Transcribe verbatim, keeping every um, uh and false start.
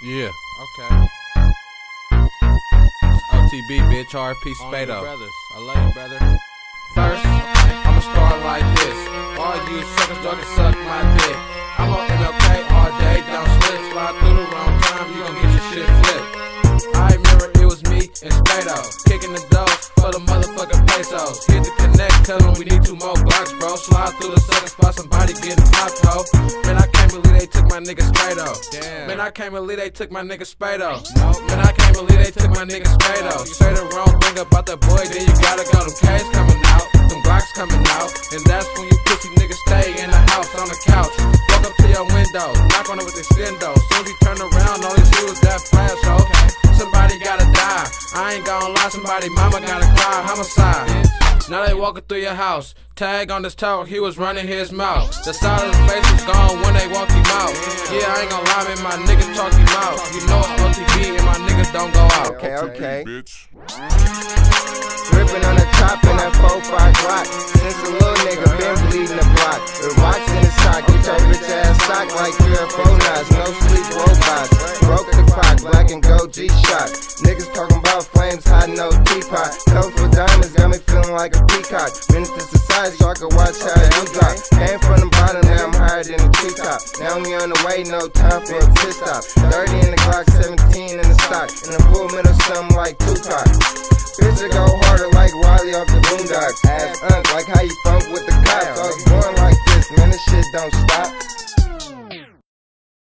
Yeah. Okay. O T B, bitch, R P Spado. Brothers, I love you, brother. First, I'ma start like this. All you suckers y'all can suck my dick. I'm on M L K all day, down slip, slide through the wrong time, you gon' get your shit flipped. I remember it was me and Spado, kicking the dough for the motherfucking pesos. Hit the connect, tell them we need two more blocks, bro. Slide through the second spot, somebody getting popped, ho. Man, I can't believe they took my nigga Spado. Damn. Man, I can't believe they took my nigga Spado. Man, I can't believe they took my nigga Spado. You say the wrong thing about that boy, then you gotta go. Them K's coming out, them Glocks coming out, and that's when you pussy niggas stay in the house on the couch. Walk up to your window, knock on it with extendo. Soon as you turn around, all you see was that flash, ho. Somebody gotta die. I ain't gonna lie, somebody mama gotta cry. Homicide. Now they walking through your house. Tag on this tower, he was running his mouth. The side of his face was gone when they walked him out. Yeah, I ain't gonna lie, man, my niggas talk him out. You know it's O T B and my niggas don't go out. Okay, okay. Bitch. Rippin' on the top in that four five Glock. Since a little nigga been bleeding the block. The rocks in his sock, get your bitch ass sock like three or four knots. No sleep robots. Broke the clock, black and gold G-Shock. Niggas talking about flames, hot no teapot. Colorful diamonds got me feeling like a peacock. Menace to society so I can watch how you drop. Came from the bottom, now I'm higher than a treetop. Now we on the way, no time for a pit stop. thirty in the Glock, seventeen in the stock. In the full middle, something like Tupac. Bitch, go harder like Wiley off the boondocks. Ass unk like how you funk with the cops. I was born like this, man, this shit don't stop.